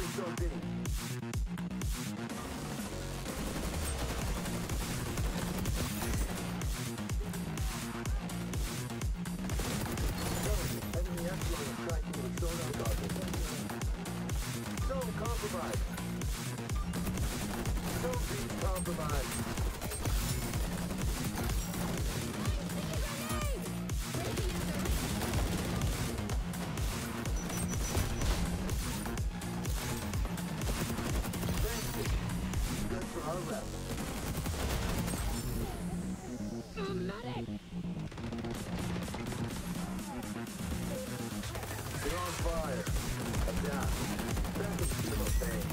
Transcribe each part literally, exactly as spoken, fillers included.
Capture zone B. Enemy Echelon tracking with sonar goggles. Zone compromised. Zone B compromised. Our rep. Medic! They're on fire. Adapt. Send them to the pain.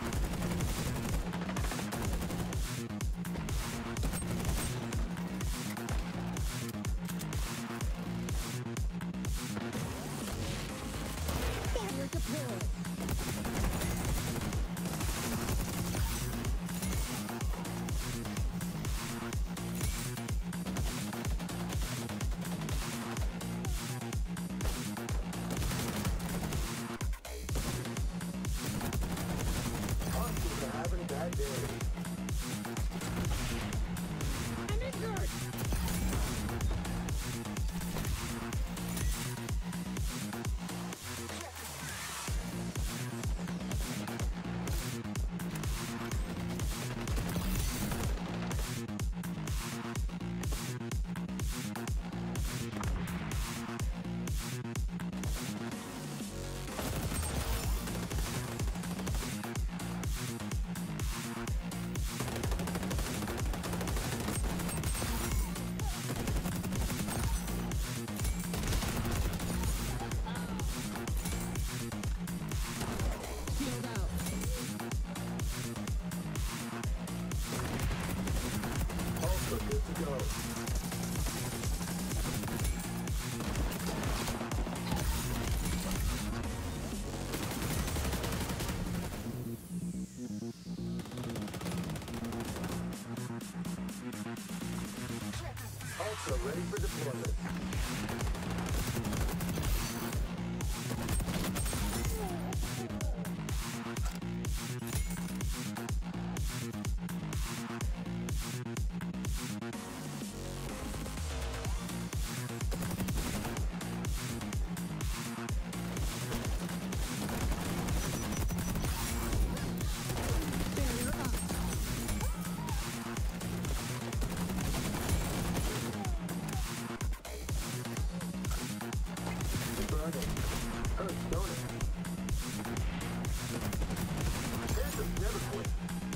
Barrier deployed. Having a bad day. I'm injured! Also good to go. Also ready for deployment. Hurts, don't it? Phantoms never quit.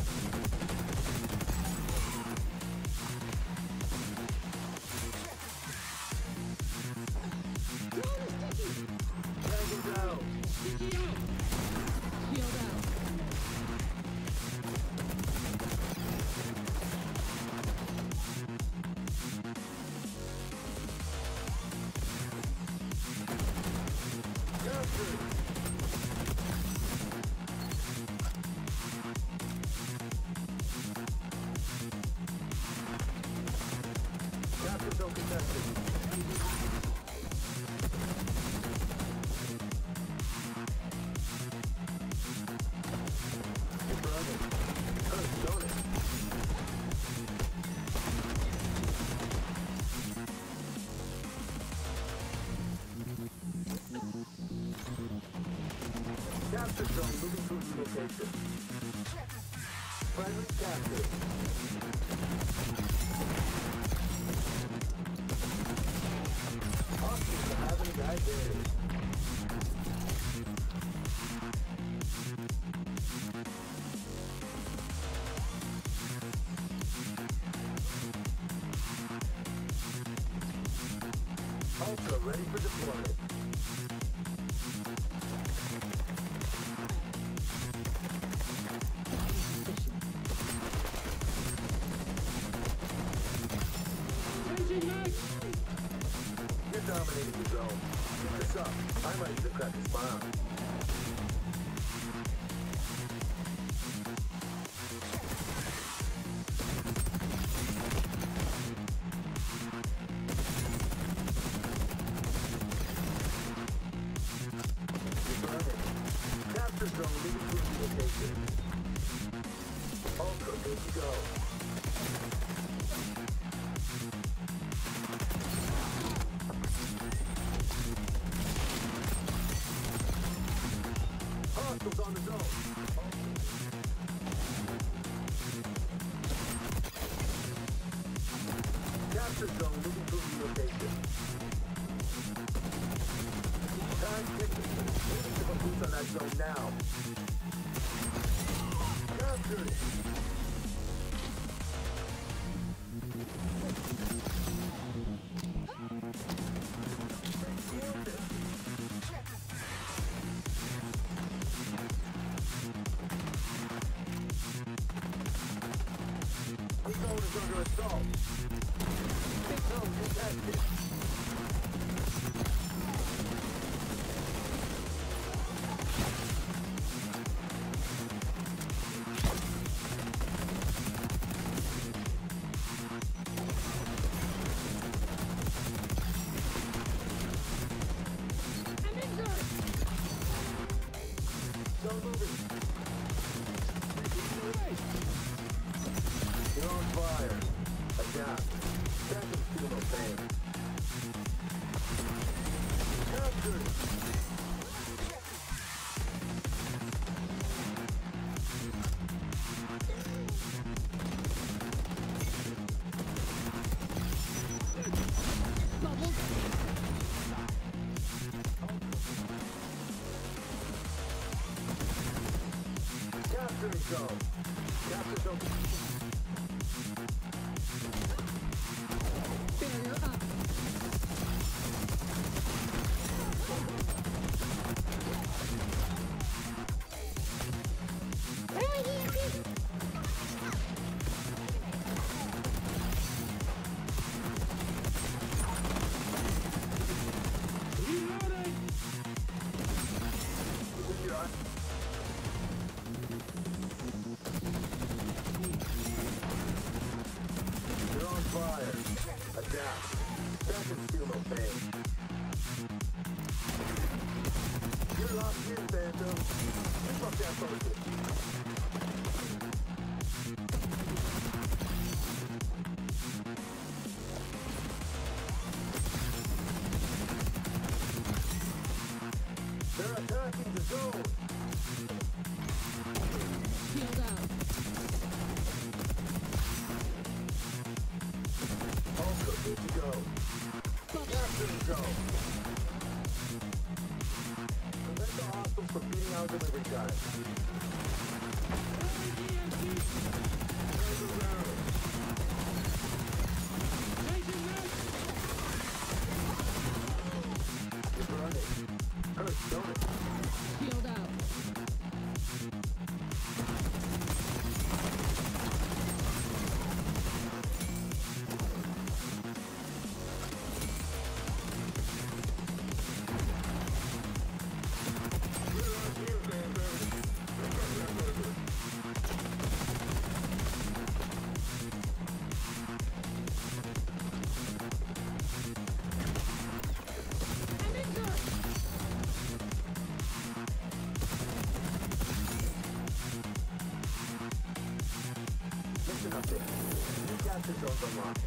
Tag him down. Sticky out! Shield out. Capture zone contested. You're burning. Hurts, don't it? Capture zone moving to a new location. Friendly capture. Hostiles are having a bad day. Ultra ready for deployment. You're dominating the zone. Keep this up. I might even crack a smile. You're burning. Capture zone moving through. captured. Ultra, good to go. Hostiles on the zone. Capture zone moving through the location. Time ticking. We need to put boots on that zone now. Captured. The zone is under assault. Big zone contested. I'm injured! Zone moving. Taking away! You're on fire. Adapt. Phantom feel no pain. Captured. Bubbles! Capturing zone. Capture zone. Barrier up! Reloading! With your eye. You're on fire. Adapt. Phantom feel no pain. You're locked in, Phantom. Keep up that focus. They're attacking the zone. Shield out! Also good to go. Capture the zone. Prevent the hostiles from beating our delivery time. There's a round. Taking this! It's running. Hurts, don't it? Shield out! You're on here, Phantom. I'm injured! Mission update. New capture zones unlocked.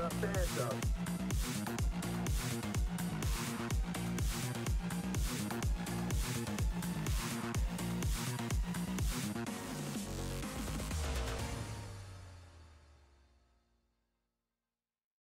a phantom.